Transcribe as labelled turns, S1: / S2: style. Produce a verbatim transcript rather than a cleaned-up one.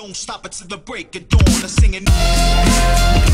S1: don't stop until the break of dawn. I'm singing.